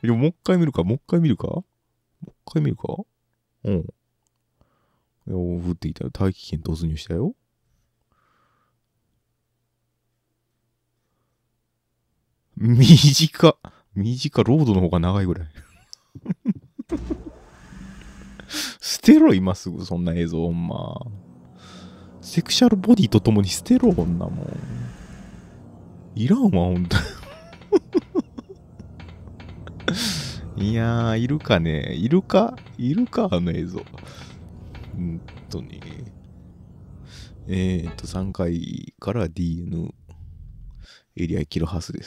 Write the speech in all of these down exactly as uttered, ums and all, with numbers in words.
いや、もう一回見るか、もう一回見るかもう一回見るかうん。いや、降ってきたよ。大気圏突入したよ。短。短、ロードの方が長いぐらい。捨てろ、今すぐ、そんな映像、ほんま。セクシャルボディとともに捨てろ、こんなもん。いらんわ、ほんと。いやー、いるかねいるかいるかあの映像。うんとね。えーと、さんかいから ディーエヌ エリアへ切るはずです。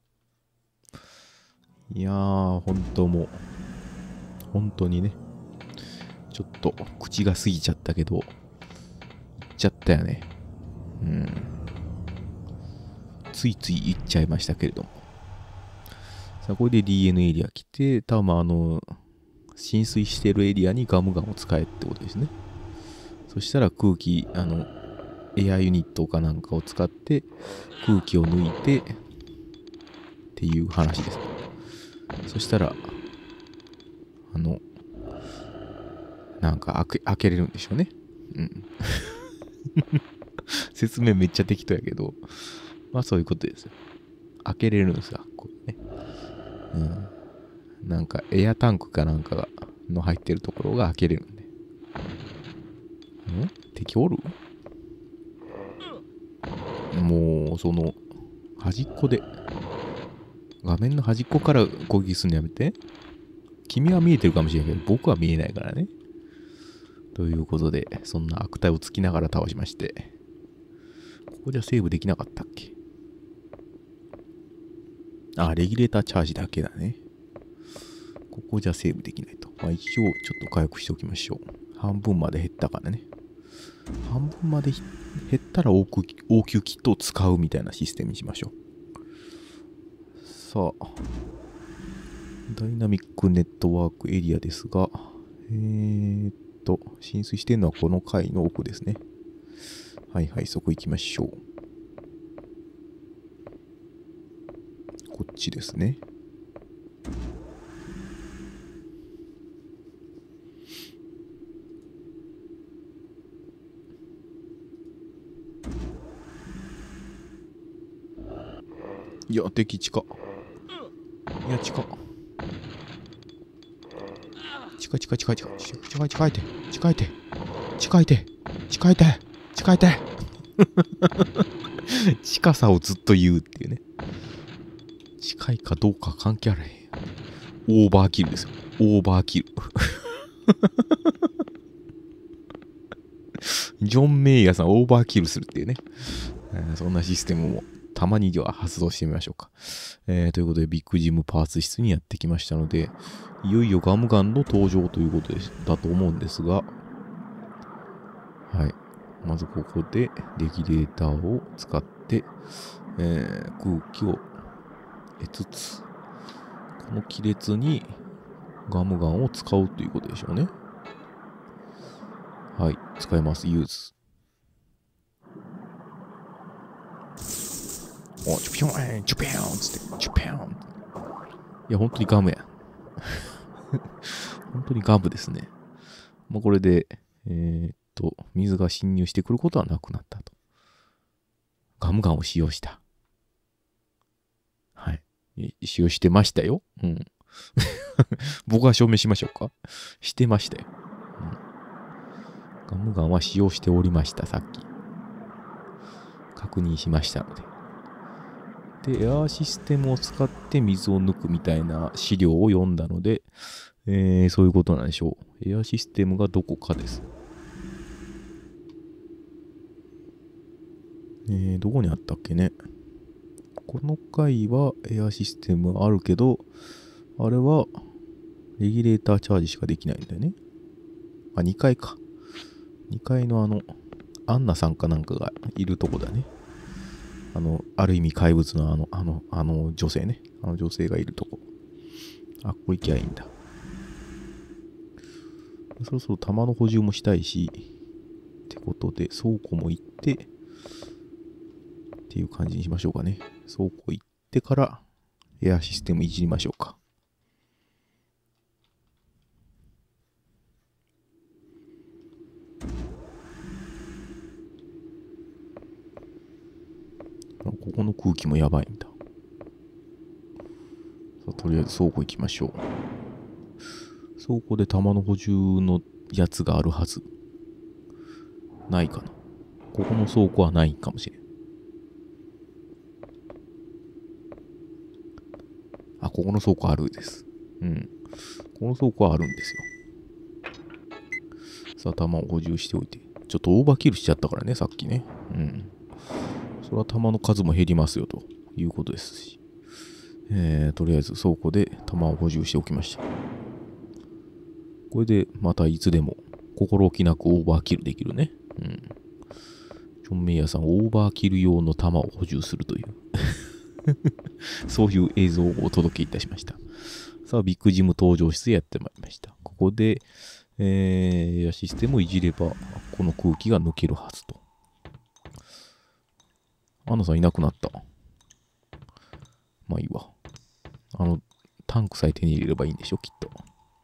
いやー、ほんともう、本当にね、ちょっと口が過ぎちゃったけど、言っちゃったよね。うん。ついつい言っちゃいましたけれども。さあ、これで ディーエヌ エリア来て、多分あの、浸水してるエリアにガムガンを使えってことですね。そしたら空気、あの、エアユニットかなんかを使って空気を抜いてっていう話です。そしたら、あの、なんか開け、開けれるんでしょうね。うん。説明めっちゃ適当やけど、まあそういうことですよ。開けれるんですよ、これね。うん。なんかエアタンクかなんかがの入ってるところが開けれるんで。ん敵おる？もう、その、端っこで、画面の端っこから攻撃するのやめて。君は見えてるかもしれんけど、僕は見えないからね。ということで、そんな悪態をつきながら倒しまして。ここじゃセーブできなかったっけ？あ、レギュレーターチャージだけだね。ここじゃセーブできないと。まあ一応ちょっと回復しておきましょう。半分まで減ったからね。半分まで減ったら応急応急キットを使うみたいなシステムにしましょう。さあ、ダイナミックネットワークエリアですが、えーっと、浸水してるのはこの階の奥ですね。はいはい、そこ行きましょう。こっちですね。いや、敵近。いや、近。近い近い近い近い近い近いて近いて近いて近いて近いて近さをずっと言うっていうね。近いかどうか関係あれへん。オーバーキルですよ。オーバーキル。ジョン・メイヤーさんオーバーキルするっていうね。そんなシステムもたまにでは発動してみましょうか。えー、ということで、ビッグジムパーツ室にやってきましたので、いよいよガムガンの登場ということでだと思うんですが、はい。まずここでレギュレーターを使って、えー、空気を得つつ、この亀裂にガムガンを使うということでしょうね。はい。使います。ユーズ。お、チュピョン、チュピョンつって、チュピョン。いや、本当にガムや。本当にガムですね。まあ、これで、えー、っと、水が侵入してくることはなくなったと。ガムガンを使用した。はい。使用してましたよ。うん。僕は証明しましょうか。してましたよ。うん、ガムガンは使用しておりました、さっき。確認しましたので。で、エアーシステムを使って水を抜くみたいな資料を読んだので、えー、そういうことなんでしょう。エアーシステムがどこかです。えー、どこにあったっけね。この回はエアーシステムあるけど、あれはレギュレーターチャージしかできないんだよね。あ、にかいか。にかいのあの、アンナさんかなんかがいるとこだね。あの、ある意味怪物のあの、あの、あの女性ね。あの女性がいるとこ。あ、ここ行きゃいいんだ。そろそろ弾の補充もしたいし、ってことで、倉庫も行って、っていう感じにしましょうかね。倉庫行ってから、エアシステムいじりましょうか。 この空気もやばいんだ。さあ、とりあえず倉庫行きましょう。倉庫で弾の補充のやつがあるはず。ないかな。ここの倉庫はないかもしれん。あ、ここの倉庫あるです。うん。この倉庫はあるんですよ。さあ、弾を補充しておいて。ちょっとオーバーキルしちゃったからね、さっきね。うん。それは弾の数も減りますよ、ということですし。えー、とりあえず倉庫で弾を補充しておきました。これでまたいつでも心置きなくオーバーキルできるね。うん。ジョン・メイヤーさん、オーバーキル用の弾を補充するという。そういう映像をお届けいたしました。さあ、ビッグジム登場室へやってまいりました。ここで、えー、エアシステムをいじれば、この空気が抜けるはずと。アンナさんいなくなった。まあいいわ。あの、タンクさえ手に入れればいいんでしょ、きっと。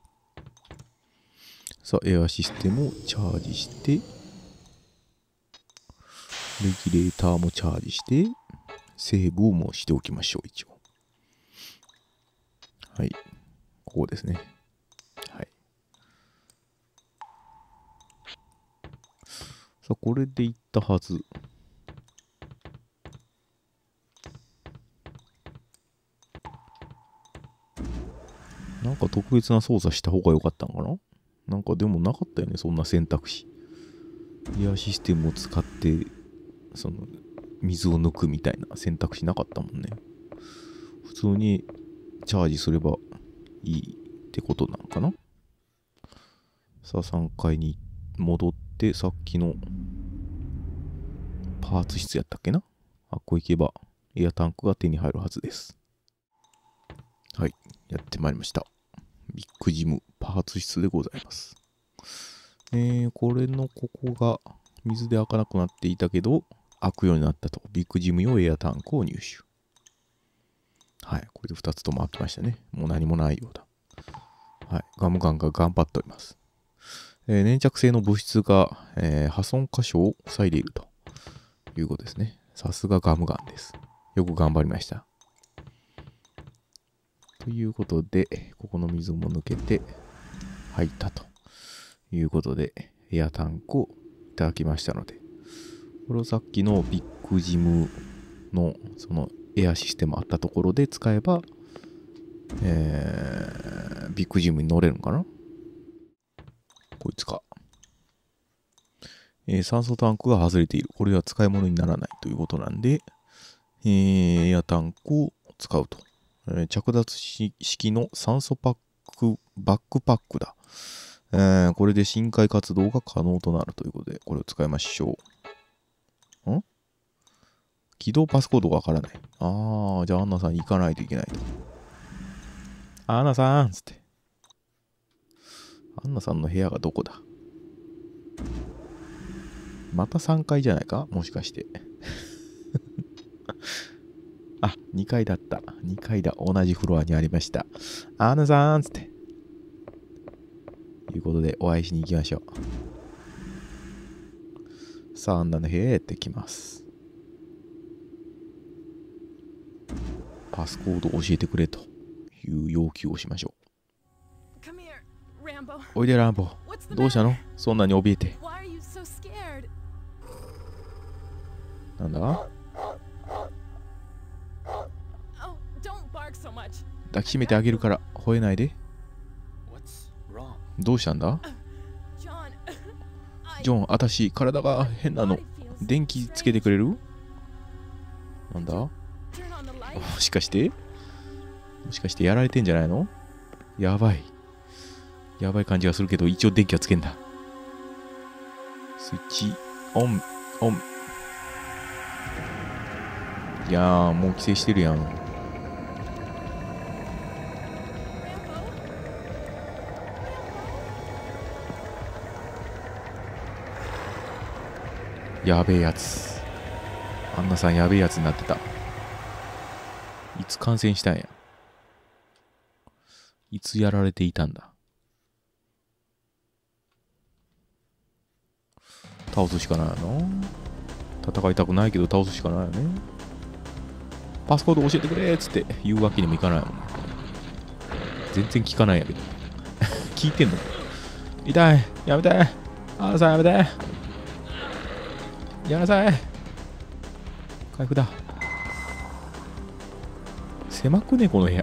さあ、エアシステムをチャージして、レギュレーターもチャージして、セーブをもしておきましょう、一応。はい。ここですね。はい。さあ、これでいったはず。なんか特別な操作した方が良かったのかな？なんかでもなかったよね、そんな選択肢。エアシステムを使って、その、水を抜くみたいな選択肢なかったもんね。普通にチャージすればいいってことなのかな？さあ、さんかいに戻って、さっきのパーツ室やったっけな？あっこ行けばエアタンクが手に入るはずです。はい、やってまいりました。ビッグジムパーツ室でございます。えー、これのここが水で開かなくなっていたけど、開くようになったと。ビッグジム用エアタンクを入手。はい、これでふたつとも開きましたね。もう何もないようだ。はい、ガムガンが頑張っております。えー、粘着性の物質が、えー、破損箇所を塞いでいるということですね。さすがガムガンです。よく頑張りました。ということで、ここの水も抜けて入ったということで、エアタンクをいただきましたので、これをさっきのビッグジムのそのエアシステムあったところで使えば、えー、ビッグジムに乗れるのかな？こいつか。えー、酸素タンクが外れている。これは使い物にならないということなんで、えー、エアタンクを使うと。えー、着脱式の酸素パック、バックパックだ。えー、これで深海活動が可能となるということで、これを使いましょう。ん？起動パスコードがわからない。あー、じゃあアンナさん行かないといけないと。アンナさんつって。アンナさんの部屋がどこだ？またさんかいじゃないか？もしかして。あ、にかいだった。にかいだ。同じフロアにありました。アンナさんつって。ということで、お会いしに行きましょう。さあ、アンナの部屋へやってきます。パスコードを教えてくれという要求をしましょう。おいで、ランボ。どうしたの？そんなに怯えて。なんだ？抱きしめてあげるから吠えないで。どうしたんだ？ジョン、あたし体が変なの。電気つけてくれる？なんだ？もしかしてもしかしてやられてんじゃないの？やばい。やばい感じがするけど、一応電気はつけんだ。スイッチオン、オン。いやー、もう規制してるやん。やべえやつ。アンナさんやべえやつになってた。いつ感染したんや。いつやられていたんだ。倒すしかないよな。戦いたくないけど倒すしかないよね。 パスコード教えてくれっつって言うわけにもいかないもんね。全然聞かないんやけど。聞いてんの？痛い、やめて、あなさんやめて、やめなさい。回復だ。狭くねこの部屋。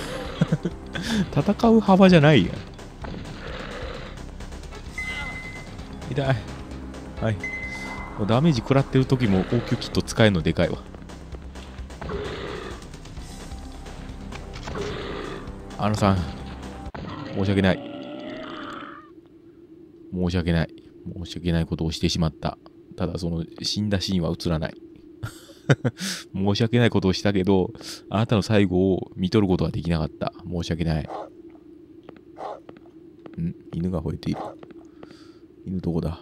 戦う幅じゃないやん。痛い。はい。もうダメージ食らってる時も応急キット使えるのでかいわ。あのさん、申し訳ない。申し訳ない。申し訳ないことをしてしまった。ただその死んだシーンは映らない。申し訳ないことをしたけど、あなたの最後を見とることはできなかった。申し訳ない。ん？犬が吠えている。犬どこだ？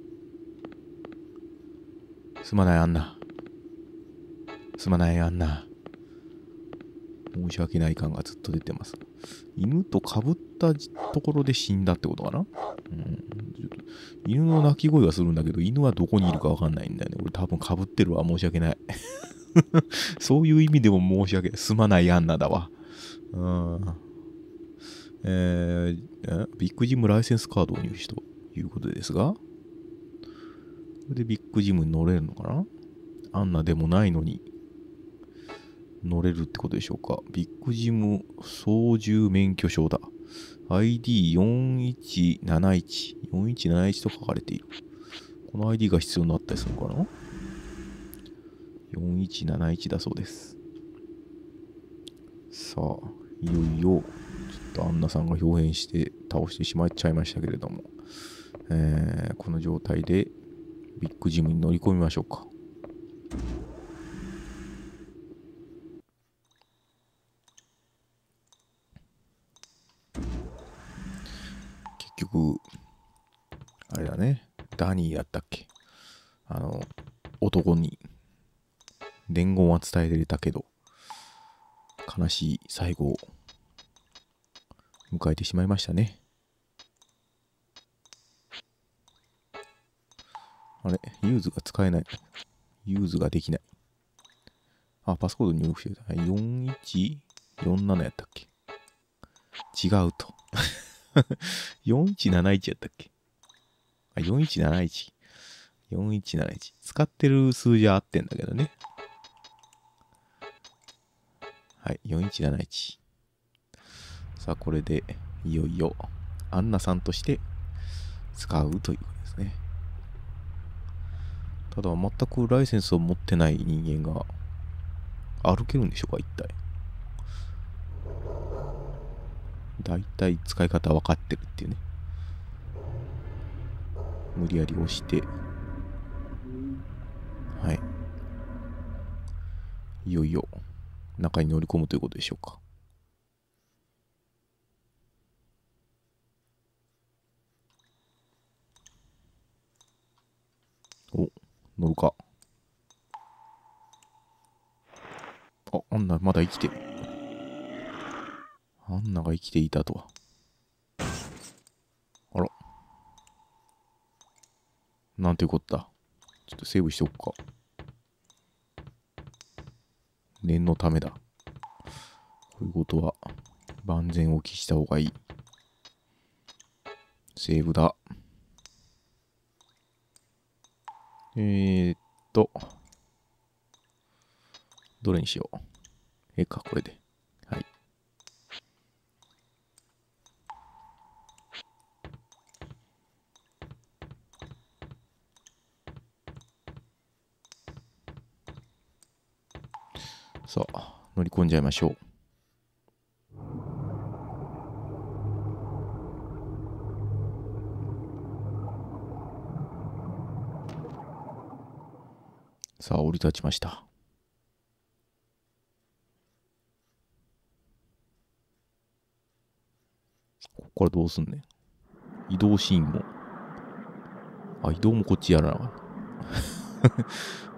すまないアンナ。すまないアンナ。申し訳ない感がずっと出てます。犬と被ったところで死んだってことかな？うん、犬の鳴き声がするんだけど、犬はどこにいるかわかんないんだよね。俺多分被ってるわ。申し訳ない。そういう意味でも申し訳ない。すまないアンナだわ。うん。えー、ビッグジムライセンスカードを入手ということですが、これでビッグジムに乗れるのかな？アンナでもないのに乗れるってことでしょうか。ビッグジム操縦免許証だ。アイディーよんいちなないち。よんいちなないちと書かれている。この アイディー が必要になったりするのかな？ よんいちなないち だそうです。さあ、いよいよ、ちょっとアンナさんが表変して倒してしまっちゃいましたけれども、えー、この状態でビッグジムに乗り込みましょうか。結局、あれだね、ダニーだったっけ？あの、男に伝言は伝えられたけど、悲しい最後を迎えてしまいましたね。あれ、ユーズが使えない。ユーズができない。あ、パスコード入力してた。よんいちよんななやったっけ？違うと。よんいちなないちやったっけ？あ、よんいちなないち。よんいちなないち。使ってる数字は合ってんだけどね。はい、よんいちなないち。さあ、これで、いよいよ、アンナさんとして使うということですね。ただ、全くライセンスを持ってない人間が歩けるんでしょうか、一体。だいたい使い方分かってるっていうね。無理やり押して、はい。いよいよ中に乗り込むということでしょうか。お、乗るか。あ、アンナまだ生きてる。アンナが生きていたとは。あら。なんていうことだ。ちょっとセーブしておくか。念のためだ。こういうことは万全を期した方がいい。セーブだ。えーっと。どれにしよう。ええか、これで。はい。さあ、乗り込んじゃいましょう。さあ、降り立ちました。ここからどうすんねん。移動シーンも。あ、移動もこっちやらなかった。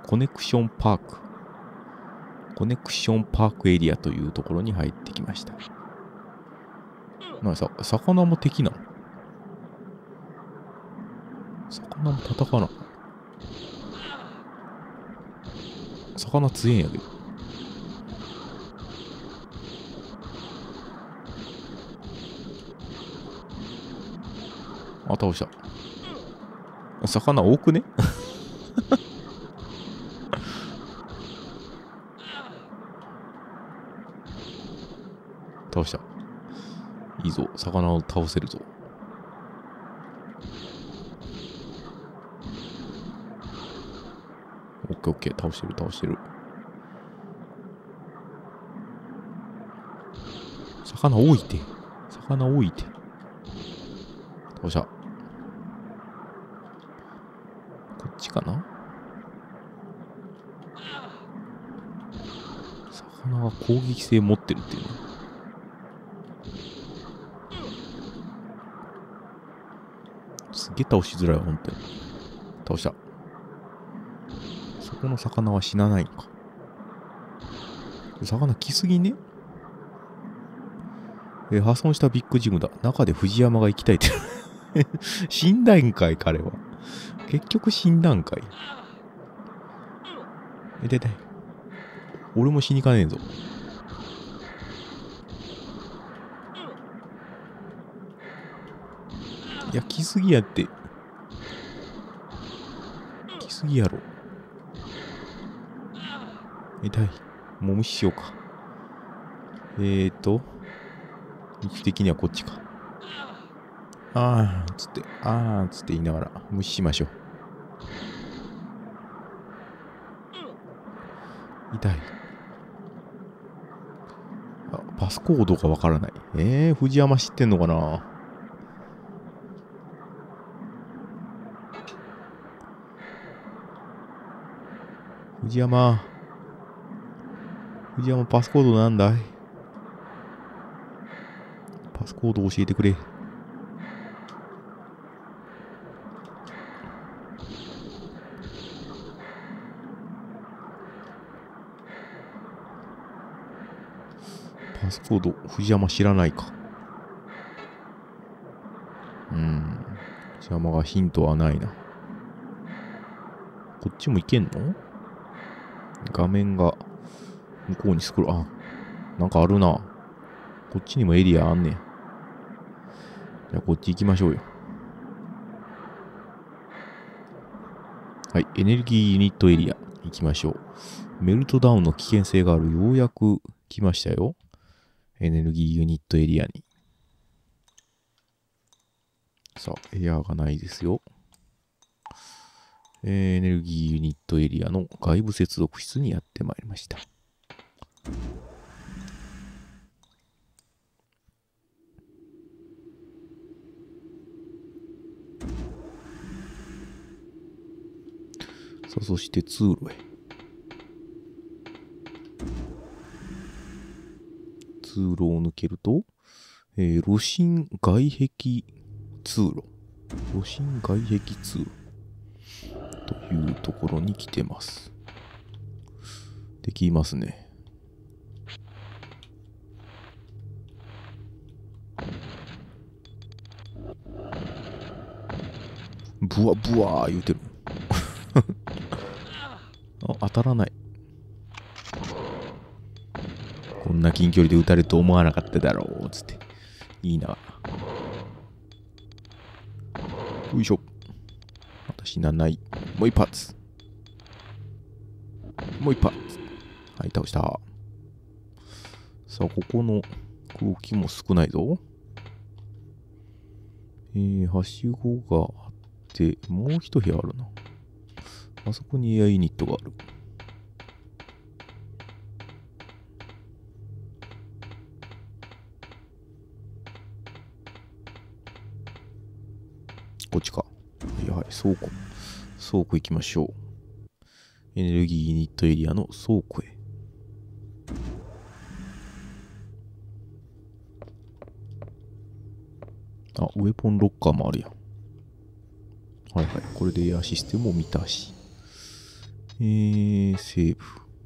コネクションパーク。コネクションパークエリアというところに入ってきました。なんかさ、魚も敵なの？魚も戦わな。魚強えんやけど。 あ、倒した。魚多くね倒した。いいぞ。魚を倒せるぞ。オッケーオッケー。倒してる倒してる。魚多いて。魚多いて。倒した。こっちかな。魚が攻撃性持ってるっていうね。すげえ倒しづらいわ、ほんとに。倒した。そこの魚は死なないのか。魚来すぎね。えー、破損したビッグジムだ。中で藤山が生きたいって。死んだんかい、彼は。結局死んだんかい。え、でで。俺も死にかねえぞ。いや、来すぎやって。来すぎやろ。痛い。もう無視しようか。えーと。位置的にはこっちか。あー、つって、あー、つって言いながら無視しましょう。痛い。あ、パスコードがわからない。えー、藤山知ってんのかな。藤山。藤山、パスコードなんだい。パスコード教えてくれ。パスコード、藤山知らないか。うーん。藤山がヒントはないな。こっちも行けんの？画面が向こうにスクロール、あ、なんかあるな。こっちにもエリアあんねん。じゃあこっち行きましょうよ。はい、エネルギーユニットエリア行きましょう。メルトダウンの危険性がある。ようやく来ましたよ。エネルギーユニットエリアに。さあ、エアーがないですよ。えー、エネルギーユニットエリアの外部接続室にやってまいりました。さあ、そして通路へ。通路を抜けると、えー、炉心外壁通路。炉心外壁通路。というところに来てます。できますね。ブワブワー言うてる。あ、当たらない。こんな近距離で撃たれると思わなかっただろうつっていいな。よいしょ。私なない。もう一発。もう一発。はい、倒した。さあ、ここの空気も少ないぞ。えー、はしごがあって、もう一部屋あるな。あそこにエアユニットがある。こっちか。はいはい、倉庫。倉庫行きましょう。エネルギーユニットエリアの倉庫へ。あ、ウェポンロッカーもあるやん。はいはい。これでエアシステムを見たし。えー、セーブ。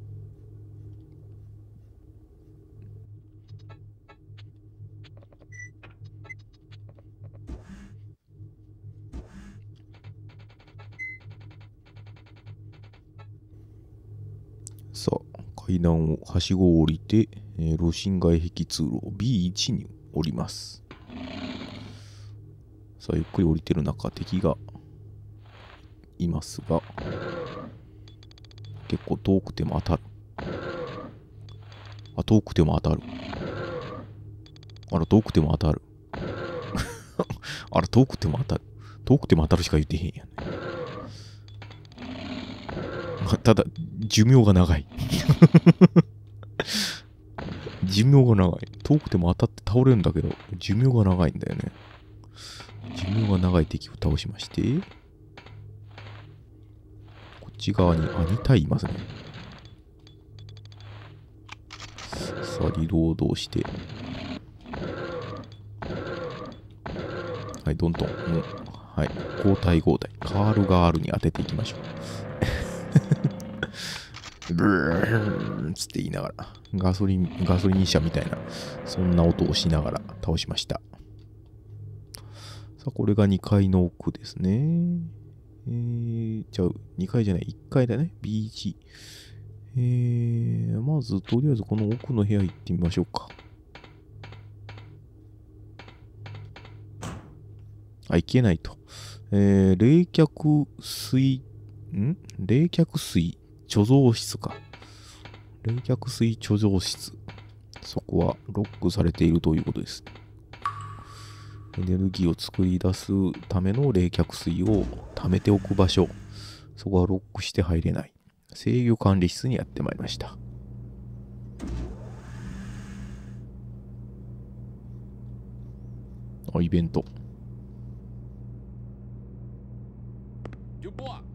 さあ、階段を、はしごを降りて、えー、炉心外壁通路 ビーワン に降ります。 さあ、ゆっくり降りてる中、敵がいますが、結構遠くても当たる。あ、遠くても当たる。あら、遠くても当たる。あら、遠くても当たる。遠くても当たるしか言ってへんやん。まあ、ただ、寿命が長い。寿命が長い。遠くても当たって倒れるんだけど、寿命が長いんだよね。寿命が長い敵を倒しまして、こっち側に、あ、に体いますね。さあ、リロードをして、はい、どんどん、もう、はい、交代交代、カールガールに当てていきましょう。ブーンつって言いながら、ガソリン、ガソリン車みたいな、そんな音をしながら倒しました。さあ、これがにかいの奥ですね。えー、じゃあ、にかいじゃない、いっかいだね。ビーワン。えー、まず、とりあえずこの奥の部屋行ってみましょうか。あ、行けないと。えー、冷却水、ん冷却水貯蔵室か。冷却水貯蔵室。そこはロックされているということです。エネルギーを作り出すための冷却水を溜めておく場所。そこはロックして入れない。制御管理室にやってまいりました。あ、イベント。 Dubois,